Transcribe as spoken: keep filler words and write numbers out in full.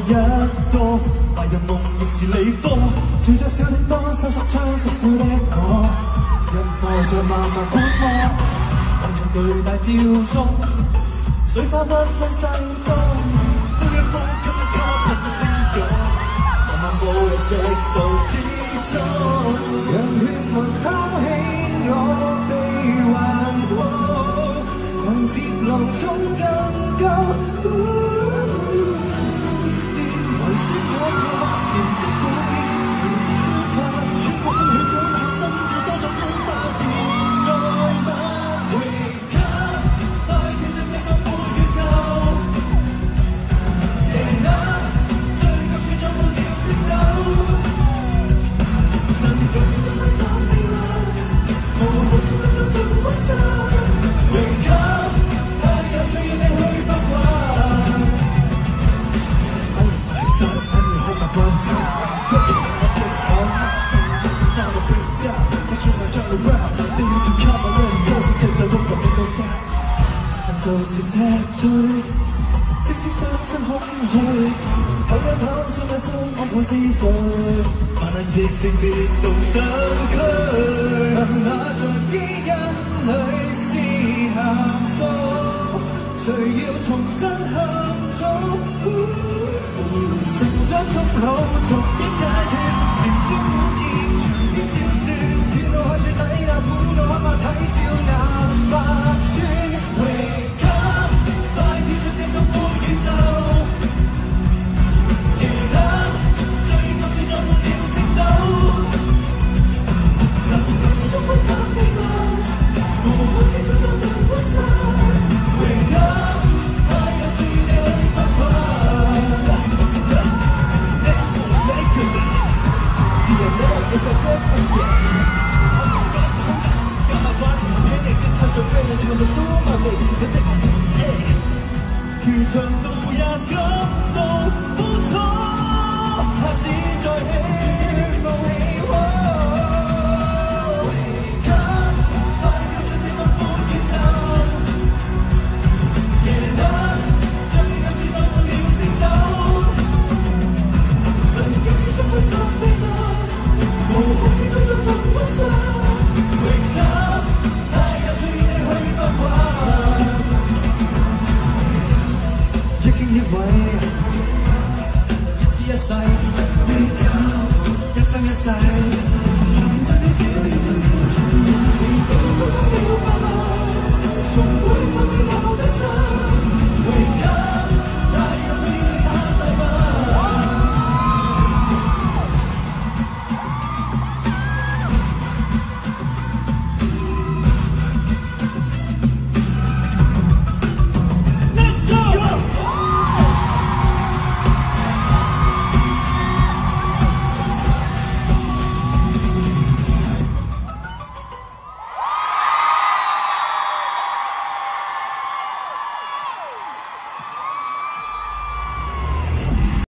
一個，白日夢亦是你科。隨着小的多，收縮槍縮小的我，人海在慢慢觀摩，混進巨大吊鐘，水花不分西東，呼一呼吸一吸噴噴精勇，慢慢步入赤道之中，讓血脈拋棄我被還過，讓節浪衝更高。 就是赤醉，即使雙身空虛，透一透鬆一鬆，安撫思緒，萬籟寂靜別動身軀，那在基因裏是鹹素，誰要重新向早？成長速老，逐一解脫，燃燒滿意長篇小說，遠路開始抵達古道，黑馬睇笑眼百穿。 如長路也感到苦楚，怕是在起無氣候。Wake up， 快要進這個歡宇宙。夜冷，最近是到了星斗。神經是怎會覺悲哀？無空之中都尋不上。Wake up， 太有趣你去發掘。 一經一位，一知一世，一生一世。